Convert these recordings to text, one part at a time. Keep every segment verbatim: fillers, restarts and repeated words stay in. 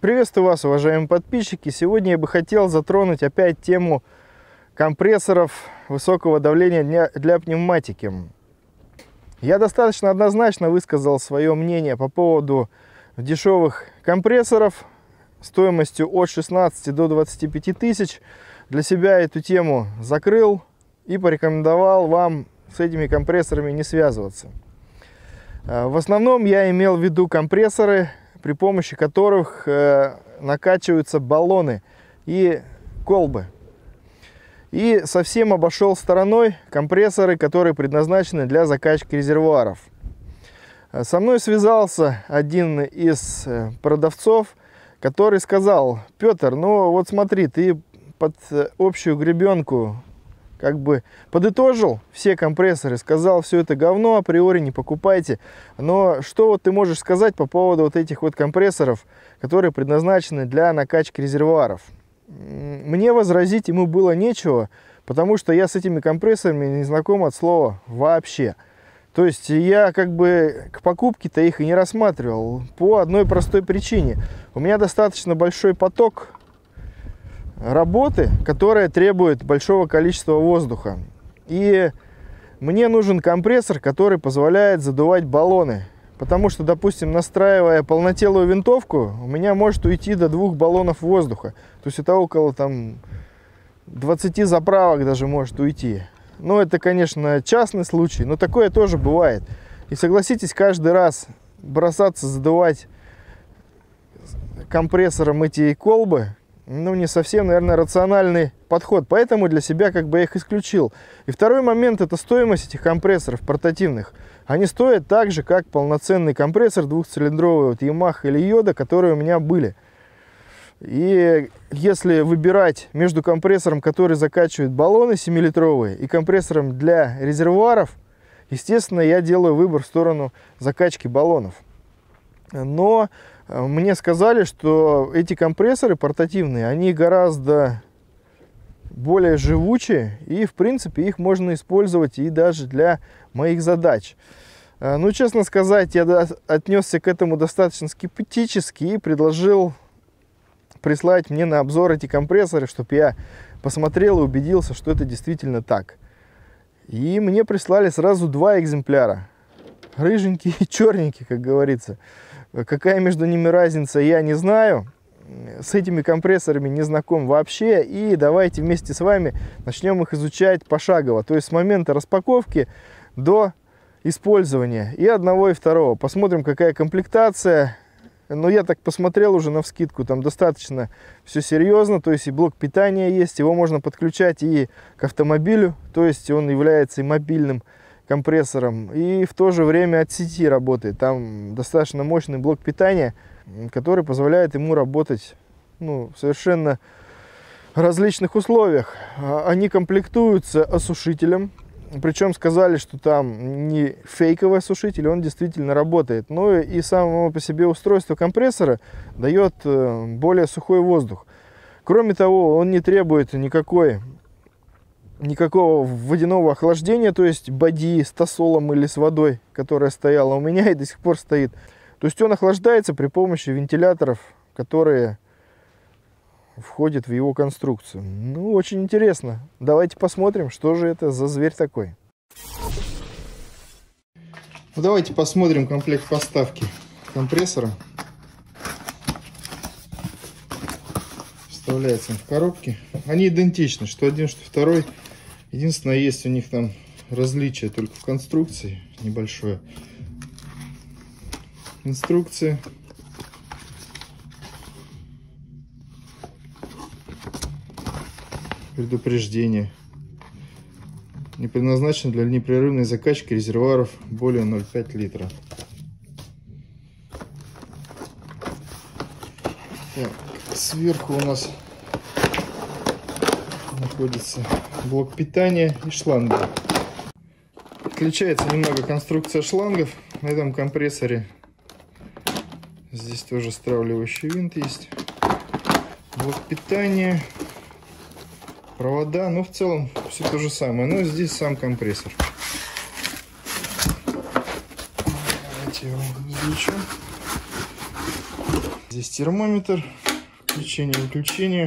Приветствую вас, уважаемые подписчики. Сегодня я бы хотел затронуть опять тему компрессоров высокого давления для, для пневматики. Я достаточно однозначно высказал свое мнение по поводу дешевых компрессоров стоимостью от шестнадцати до двадцати пяти тысяч. Для себя эту тему закрыл и порекомендовал вам с этими компрессорами не связываться. В основном я имел в виду компрессоры, при помощи которых э, накачиваются баллоны и колбы. И совсем обошел стороной компрессоры, которые предназначены для закачки резервуаров. Со мной связался один из продавцов, который сказал: Петр, ну вот смотри, ты под общую гребенку как бы подытожил все компрессоры, сказал, все это говно, априори не покупайте. Но что вот ты можешь сказать по поводу вот этих вот компрессоров, которые предназначены для накачки резервуаров? Мне возразить ему было нечего, потому что я с этими компрессорами не знаком от слова вообще. То есть я как бы к покупке-то их и не рассматривал по одной простой причине. У меня достаточно большой поток работы, которая требует большого количества воздуха. И мне нужен компрессор, который позволяет задувать баллоны. Потому что, допустим, настраивая полнотелую винтовку, у меня может уйти до двух баллонов воздуха. То есть это около там двадцати заправок даже может уйти. Ну, это, конечно, частный случай, но такое тоже бывает. И согласитесь, каждый раз бросаться задувать компрессором эти колбы, ну, не совсем, наверное, рациональный подход. Поэтому для себя как бы я их исключил. И второй момент – это стоимость этих компрессоров портативных. Они стоят так же, как полноценный компрессор двухцилиндровый от Yamaha или Yoda, которые у меня были. И если выбирать между компрессором, который закачивает баллоны семилитровые, и компрессором для резервуаров, естественно, я делаю выбор в сторону закачки баллонов. Но мне сказали, что эти компрессоры портативные, они гораздо более живучие, и, в принципе, их можно использовать и даже для моих задач. Ну, честно сказать, я отнесся к этому достаточно скептически и предложил прислать мне на обзор эти компрессоры, чтобы я посмотрел и убедился, что это действительно так. И мне прислали сразу два экземпляра. Рыженький и черненький, как говорится. Какая между ними разница, я не знаю. С этими компрессорами не знаком вообще. И давайте вместе с вами начнем их изучать пошагово. То есть с момента распаковки до использования и одного, и второго. Посмотрим, какая комплектация. Но я так посмотрел уже навскидку, там достаточно все серьезно. То есть и блок питания есть, его можно подключать и к автомобилю. То есть он является и мобильным компрессором, и в то же время от сети работает. Там достаточно мощный блок питания, который позволяет ему работать, ну, в совершенно различных условиях. Они комплектуются осушителем, причем сказали, что там не фейковый осушитель, он действительно работает. Но и само по себе устройство компрессора дает более сухой воздух. Кроме того, он не требует никакой никакого водяного охлаждения, то есть бадьи с тосолом или с водой, которая стояла у меня и до сих пор стоит. То есть он охлаждается при помощи вентиляторов, которые входят в его конструкцию. Ну, очень интересно. Давайте посмотрим, что же это за зверь такой. Ну, давайте посмотрим комплект поставки компрессора. Вставляется он в коробке. Они идентичны, что один, что второй. Единственное, есть у них там различие только в конструкции небольшое. Инструкция. Предупреждение. Не предназначен для непрерывной закачки резервуаров более ноль целых пять десятых литра. Так, сверху у нас находится блок питания и шланги. Отличается немного конструкция шлангов на этом компрессоре. Здесь тоже стравливающий винт есть. Блок питания, провода, но в целом все то же самое. Но здесь сам компрессор. Давайте его извлечем. Здесь термометр, включение-выключение.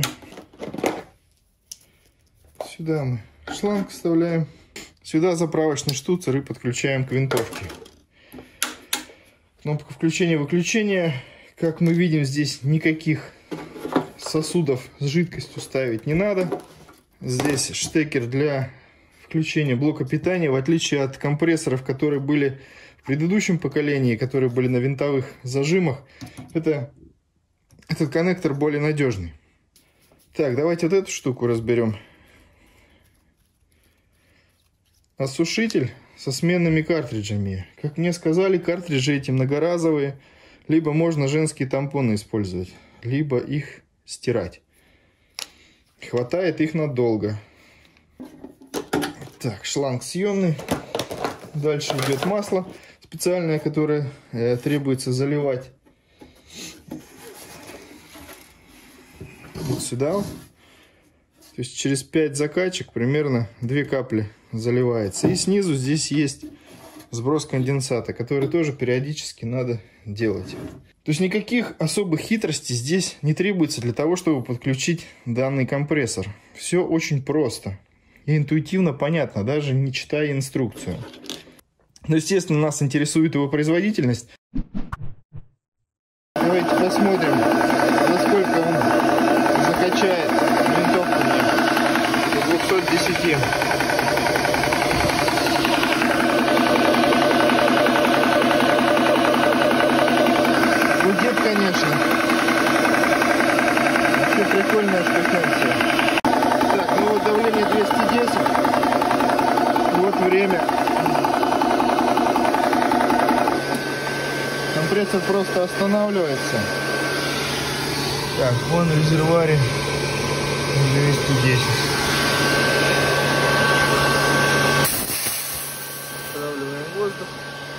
Сюда мы шланг вставляем. Сюда заправочный штуцер и подключаем к винтовке. Кнопка включения-выключения. Как мы видим, здесь никаких сосудов с жидкостью ставить не надо. Здесь штекер для включения блока питания. В отличие от компрессоров, которые были в предыдущем поколении, которые были на винтовых зажимах, это, этот коннектор более надежный. Так, давайте вот эту штуку разберем. Осушитель со сменными картриджами. Как мне сказали, картриджи эти многоразовые. Либо можно женские тампоны использовать, либо их стирать. Хватает их надолго. Так, шланг съемный. Дальше идет масло специальное, которое э, требуется заливать. Вот сюда. То есть через пять закачек примерно две капли заливается. И снизу здесь есть сброс конденсата, который тоже периодически надо делать. То есть никаких особых хитростей здесь не требуется для того, чтобы подключить данный компрессор. Все очень просто и интуитивно понятно, даже не читая инструкцию. Но, естественно, нас интересует его производительность. Давайте посмотрим, насколько он закачает винтовку до двухсот десяти. Гудит, конечно. Вообще прикольная штукенция. Так, ну вот давление двести десять. Вот время. Компрессор просто останавливается. Так, вон в резервуаре двести десять. Останавливаем воздух.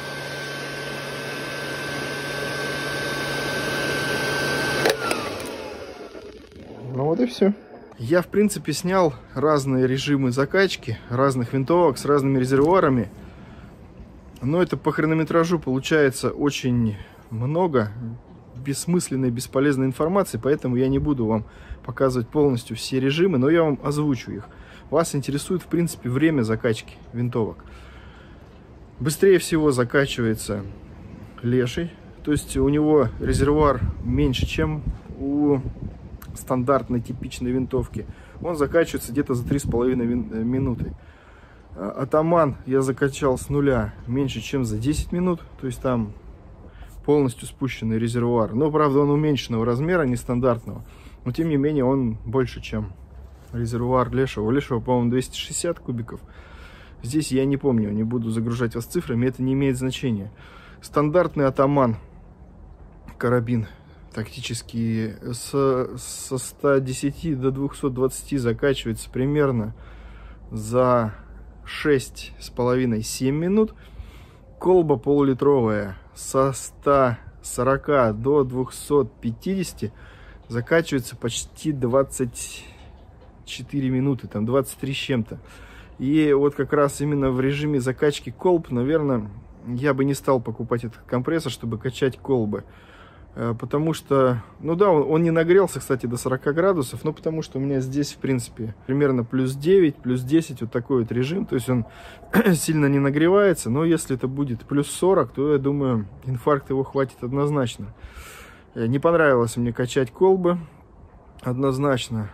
Ну вот и все. Я, в принципе, снял разные режимы закачки разных винтовок с разными резервуарами. Но это по хронометражу получается очень много бессмысленной, бесполезной информации, поэтому я не буду вам показывать полностью все режимы, но я вам озвучу их. Вас интересует, в принципе, время закачки винтовок. Быстрее всего закачивается леший, то есть у него резервуар меньше, чем у стандартной типичной винтовки. Он закачивается где-то за три с половиной минуты. Атаман я закачал с нуля меньше, чем за десять минут. То есть там полностью спущенный резервуар. Но, правда, он уменьшенного размера, нестандартного. Но, тем не менее, он больше, чем резервуар Лешего. У Лешего, по-моему, двести шестьдесят кубиков. Здесь я не помню, не буду загружать вас цифрами. Это не имеет значения. Стандартный Атаман карабин тактический с, со ста десяти до двухсот двадцати закачивается примерно за шесть с половиной — семь минут. Колба полулитровая со ста сорока до двухсот пятидесяти закачивается почти двадцать четыре минуты, там двадцать три с чем-то. И вот как раз именно в режиме закачки колб, наверное, я бы не стал покупать этот компрессор, чтобы качать колбы. Потому что, ну да, он, он не нагрелся, кстати, до сорока градусов, но потому что у меня здесь, в принципе, примерно плюс девять, плюс десять, вот такой вот режим. То есть он сильно не нагревается, но если это будет плюс сорок, то, я думаю, инфаркт его хватит однозначно. Не понравилось мне качать колбы, однозначно.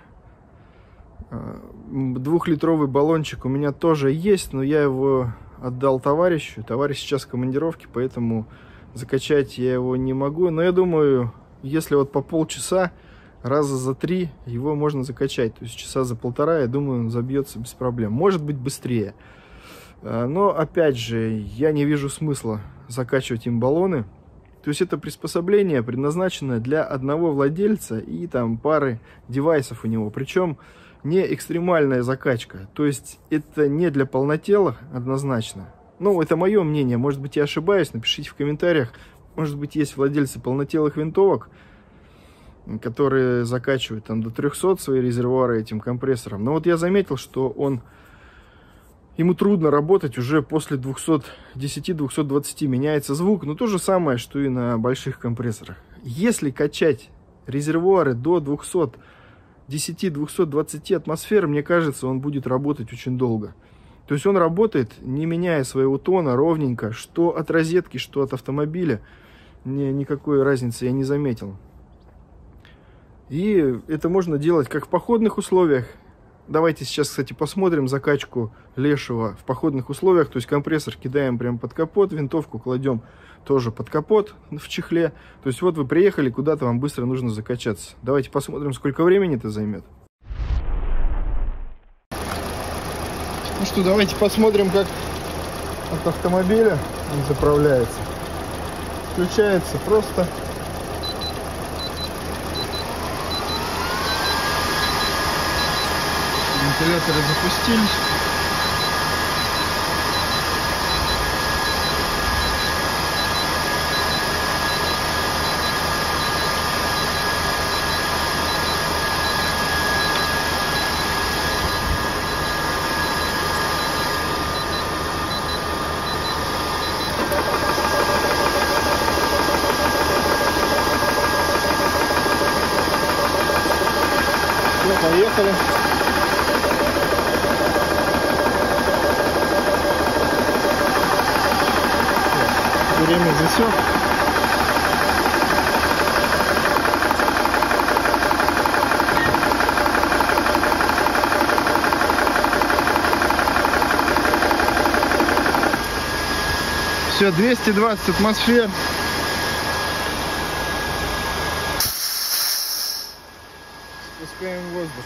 Двухлитровый баллончик у меня тоже есть, но я его отдал товарищу. Товарищ сейчас в командировке, поэтому закачать я его не могу. Но я думаю, если вот по полчаса, раза за три его можно закачать. То есть часа за полтора, я думаю, он забьется без проблем. Может быть, быстрее. Но, опять же, я не вижу смысла закачивать им баллоны. То есть это приспособление предназначено для одного владельца и там пары девайсов у него. Причем не экстремальная закачка. То есть это не для полнотелых однозначно. Ну, это мое мнение. Может быть, я ошибаюсь. Напишите в комментариях. Может быть, есть владельцы полнотелых винтовок, которые закачивают там до трёхсот свои резервуары этим компрессором. Но вот я заметил, что он... Ему трудно работать уже после двухсот десяти — двухсот двадцати. Меняется звук. Но то же самое, что и на больших компрессорах. Если качать резервуары до двухсот десяти — двухсот двадцати атмосфер, мне кажется, он будет работать очень долго. То есть он работает, не меняя своего тона, ровненько, что от розетки, что от автомобиля. Мне никакой разницы я не заметил. И это можно делать как в походных условиях. Давайте сейчас, кстати, посмотрим закачку Лешего в походных условиях. То есть компрессор кидаем прямо под капот, винтовку кладем тоже под капот в чехле. То есть вот вы приехали, куда-то вам быстро нужно закачаться. Давайте посмотрим, сколько времени это займет. Ну что, давайте посмотрим, как от автомобиля он заправляется. Включается просто. Вентиляторы запустились. Все, поехали. Время засек. Все, двести двадцать атмосфер. Спускаем воздух.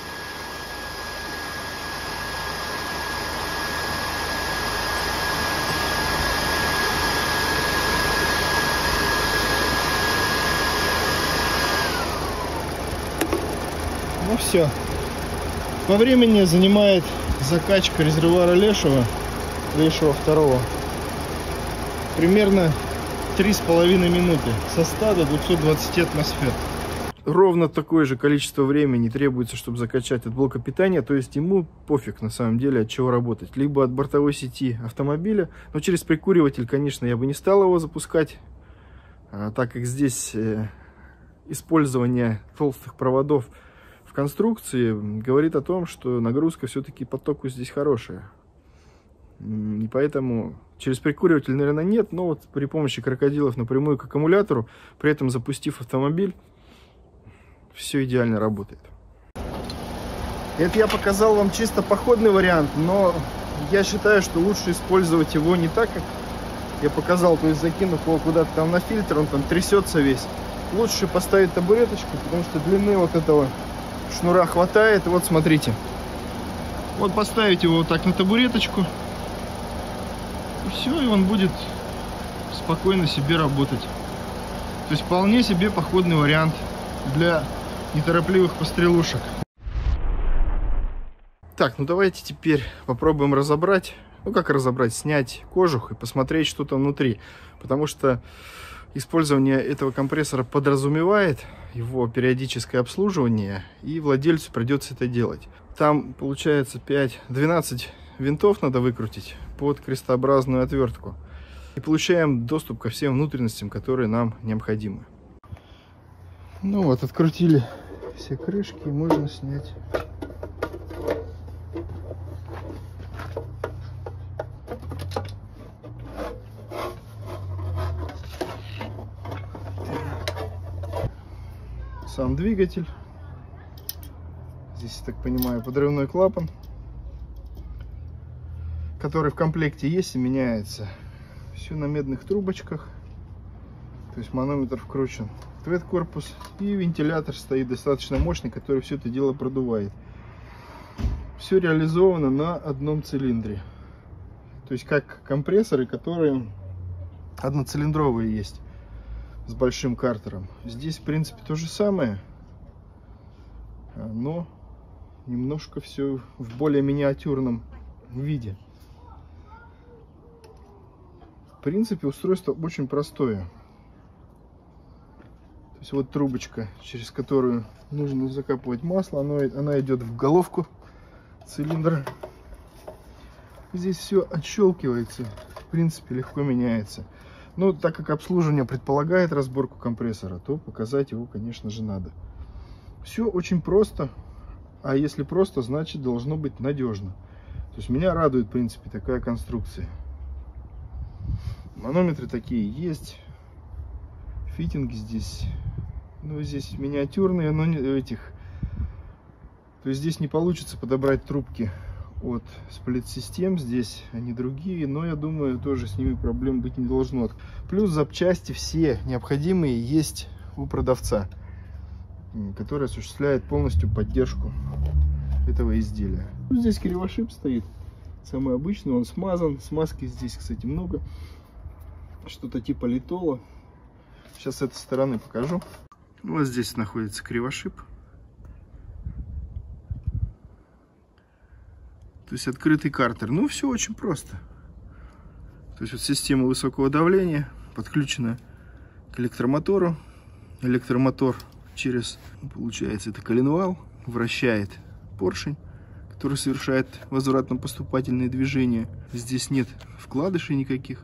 Ну все. По времени занимает закачка резервуара Лешего, Лешего второго, примерно три с половиной минуты, со ста до двухсот двадцати атмосфер. Ровно такое же количество времени требуется, чтобы закачать от блока питания, то есть ему пофиг на самом деле от чего работать. Либо от бортовой сети автомобиля, но через прикуриватель, конечно, я бы не стал его запускать, так как здесь использование толстых проводов в конструкции говорит о том, что нагрузка все-таки по току здесь хорошая. И поэтому через прикуриватель, наверное, нет, но вот при помощи крокодилов напрямую к аккумулятору, при этом запустив автомобиль, все идеально работает. Это я показал вам чисто походный вариант, но я считаю, что лучше использовать его не так, как я показал, то есть закинув его куда-то там на фильтр, он там трясется весь. Лучше поставить табуреточку, потому что длины вот этого шнура хватает. И вот смотрите, вот поставить его вот так на табуреточку, и все, и он будет спокойно себе работать. То есть вполне себе походный вариант для неторопливых пострелушек. Так, ну давайте теперь попробуем разобрать, ну как разобрать, снять кожух и посмотреть, что там внутри. Потому что использование этого компрессора подразумевает его периодическое обслуживание, и владельцу придется это делать. Там получается пять-двенадцать винтов надо выкрутить под крестообразную отвертку. И получаем доступ ко всем внутренностям, которые нам необходимы. Ну вот, открутили все крышки, и можно снять. Сам двигатель. Здесь, я так понимаю, подрывной клапан, который в комплекте есть и меняется. Все на медных трубочках. То есть манометр вкручен в этот корпус, и вентилятор стоит достаточно мощный, который все это дело продувает. Все реализовано на одном цилиндре. То есть как компрессоры, которые одноцилиндровые есть, с большим картером. Здесь в принципе то же самое, но немножко все в более миниатюрном виде. В принципе устройство очень простое. То есть вот трубочка, через которую нужно закапывать масло, оно, она идет в головку цилиндра. Здесь все отщелкивается, в принципе легко меняется. Ну, так как обслуживание предполагает разборку компрессора, то показать его, конечно же, надо. Все очень просто. А если просто, значит должно быть надежно. То есть меня радует, в принципе, такая конструкция. Манометры такие есть. Фитинги здесь, ну, здесь миниатюрные, но не этих. То есть здесь не получится подобрать трубки от сплит-систем, здесь они другие, но я думаю, тоже с ними проблем быть не должно. Плюс запчасти все необходимые есть у продавца, который осуществляет полностью поддержку этого изделия. Здесь кривошип стоит, самый обычный, он смазан, смазки здесь, кстати, много, что-то типа литола. Сейчас с этой стороны покажу. Вот здесь находится кривошип. То есть открытый картер. Ну, все очень просто. То есть вот система высокого давления подключена к электромотору. Электромотор через, получается, это коленвал, вращает поршень, который совершает возвратно-поступательные движения. Здесь нет вкладышей никаких.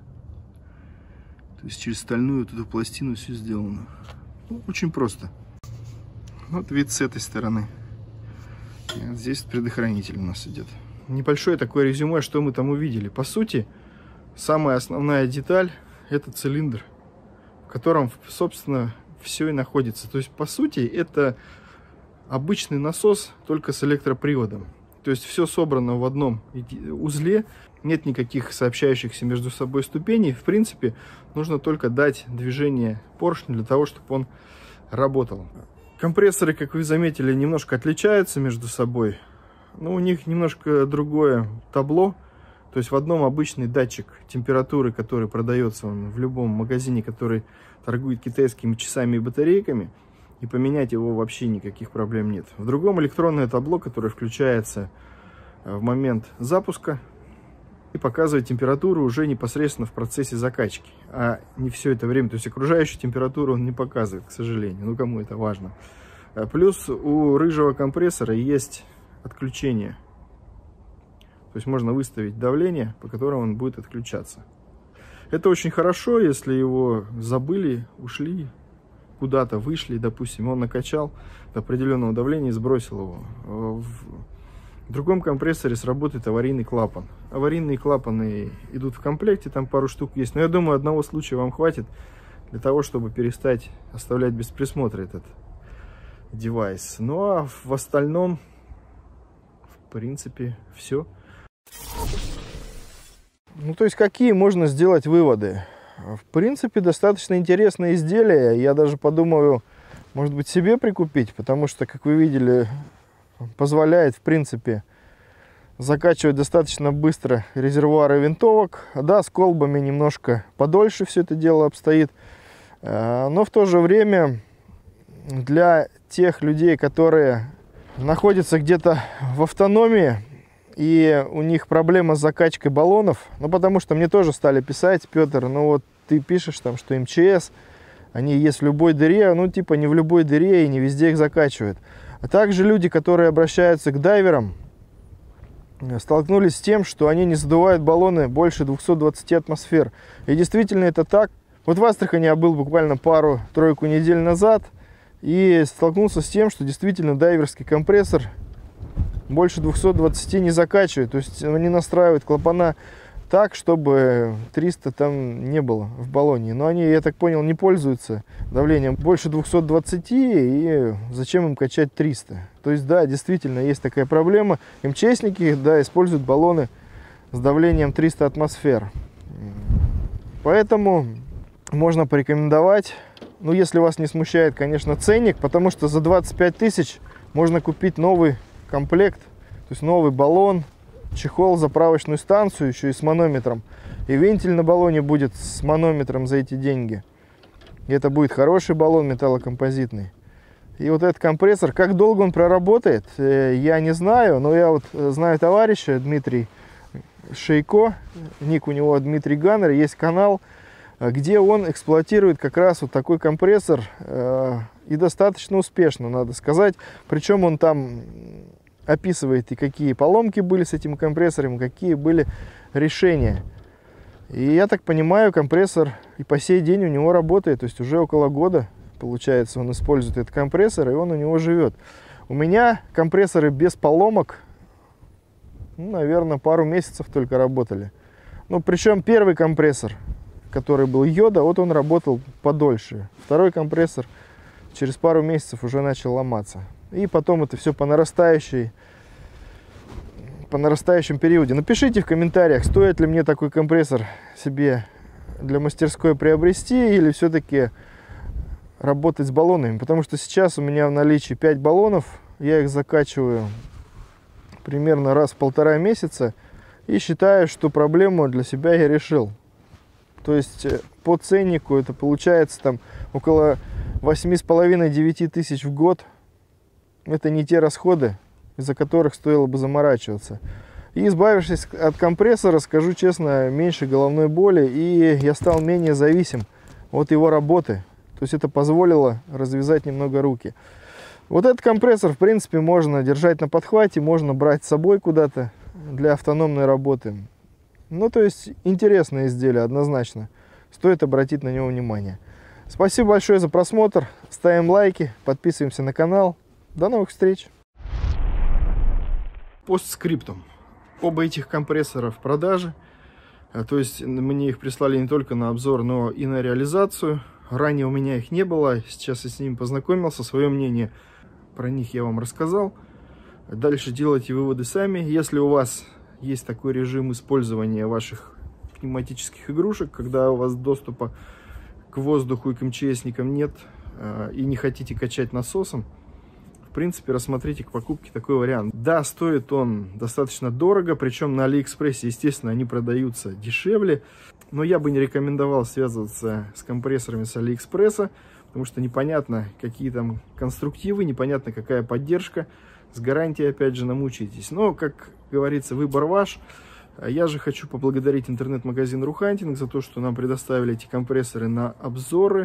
То есть через стальную вот эту пластину все сделано. Ну, очень просто. Вот вид с этой стороны. И вот здесь предохранитель у нас идет. Небольшое такое резюме, что мы там увидели. По сути, самая основная деталь — это цилиндр, в котором, собственно, все и находится. То есть, по сути, это обычный насос, только с электроприводом. То есть все собрано в одном узле, нет никаких сообщающихся между собой ступеней. В принципе, нужно только дать движение поршню для того, чтобы он работал. Компрессоры, как вы заметили, немножко отличаются между собой. Но у них немножко другое табло. То есть в одном обычный датчик температуры, который продается в любом магазине, который торгует китайскими часами и батарейками, и поменять его вообще никаких проблем нет. В другом электронное табло, которое включается в момент запуска и показывает температуру уже непосредственно в процессе закачки, а не все это время. То есть окружающую температуру он не показывает, к сожалению. Ну, кому это важно. Плюс у рыжего компрессора есть отключение. То есть можно выставить давление, по которому он будет отключаться. Это очень хорошо, если его забыли, ушли, куда-то вышли, допустим, он накачал до определенного давления и сбросил его. В другом компрессоре сработает аварийный клапан. Аварийные клапаны идут в комплекте, там пару штук есть. Но я думаю, одного случая вам хватит для того, чтобы перестать оставлять без присмотра этот девайс. Ну а в остальном, в принципе, все. Ну, то есть, какие можно сделать выводы? В принципе, достаточно интересное изделие. Я даже подумаю, может быть, себе прикупить, потому что, как вы видели, позволяет, в принципе, закачивать достаточно быстро резервуары винтовок. Да, с колбами немножко подольше все это дело обстоит. Но в то же время для тех людей, которые находятся где-то в автономии, и у них проблема с закачкой баллонов, ну, потому что мне тоже стали писать: Петр, ну вот ты пишешь там, что эм че эс, они есть в любой дыре, ну, типа не в любой дыре и не везде их закачивают. А также люди, которые обращаются к дайверам, столкнулись с тем, что они не задувают баллоны больше двухсот двадцати атмосфер. И действительно это так. Вот в Астрахани я был буквально пару-тройку недель назад и столкнулся с тем, что действительно дайверский компрессор больше двухсот двадцати не закачивает. То есть они настраивают клапана так, чтобы триста там не было в баллоне. Но они, я так понял, не пользуются давлением больше двухсот двадцати, и зачем им качать триста? То есть, да, действительно есть такая проблема. эм че эсники, да, используют баллоны с давлением триста атмосфер. Поэтому можно порекомендовать, ну, если вас не смущает, конечно, ценник, потому что за двадцать пять тысяч можно купить новый комплект, то есть новый баллон, чехол, заправочную станцию, еще и с манометром. И вентиль на баллоне будет с манометром за эти деньги. И это будет хороший баллон металлокомпозитный. И вот этот компрессор, как долго он проработает, я не знаю, но я вот знаю товарища, Дмитрий Шейко, ник у него Дмитрий Ганнер, есть канал, где он эксплуатирует как раз вот такой компрессор, и достаточно успешно, надо сказать. Причем он там описывает, и какие поломки были с этим компрессором, какие были решения. И я так понимаю, компрессор и по сей день у него работает, то есть уже около года, получается, он использует этот компрессор, и он у него живет. У меня компрессоры без поломок, ну, наверное, пару месяцев только работали. Ну, причем первый компрессор, который был йода, вот он работал подольше. Второй компрессор через пару месяцев уже начал ломаться. И потом это все по нарастающей, по нарастающем периоде. Напишите в комментариях, стоит ли мне такой компрессор себе для мастерской приобрести, или все-таки работать с баллонами. Потому что сейчас у меня в наличии пять баллонов, я их закачиваю примерно раз в полтора месяца и считаю, что проблему для себя я решил. То есть по ценнику это получается там около восьми с половиной-девяти тысяч в год. Это не те расходы, из-за которых стоило бы заморачиваться. И избавившись от компрессора, скажу честно, меньше головной боли, и я стал менее зависим от его работы. То есть это позволило развязать немного руки. Вот этот компрессор, в принципе, можно держать на подхвате, можно брать с собой куда-то для автономной работы. Ну, то есть интересное изделие, однозначно. Стоит обратить на него внимание. Спасибо большое за просмотр. Ставим лайки, подписываемся на канал. До новых встреч! Постскриптум. Оба этих компрессора в продаже. То есть мне их прислали не только на обзор, но и на реализацию. Ранее у меня их не было. Сейчас я с ними познакомился. Свое мнение про них я вам рассказал. Дальше делайте выводы сами. Если у вас есть такой режим использования ваших пневматических игрушек, когда у вас доступа к воздуху и к МЧСникам нет, и не хотите качать насосом, в принципе, рассмотрите к покупке такой вариант. Да, стоит он достаточно дорого, причем на Алиэкспрессе, естественно, они продаются дешевле, но я бы не рекомендовал связываться с компрессорами с Алиэкспресса, потому что непонятно, какие там конструктивы, непонятно, какая поддержка. С гарантией, опять же, намучаетесь. Но, как говорится, выбор ваш. Я же хочу поблагодарить интернет-магазин Рухантинг за то, что нам предоставили эти компрессоры на обзоры.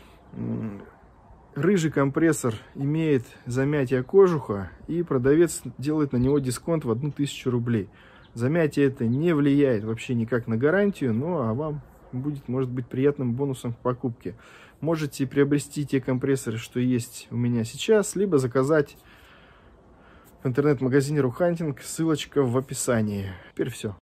Рыжий компрессор имеет замятие кожуха, и продавец делает на него дисконт в одну тысячу рублей. Замятие это не влияет вообще никак на гарантию, но а вам будет, может быть, приятным бонусом к покупке. Можете приобрести те компрессоры, что есть у меня сейчас, либо заказать в интернет-магазине Рухантинг, ссылочка в описании. Теперь все.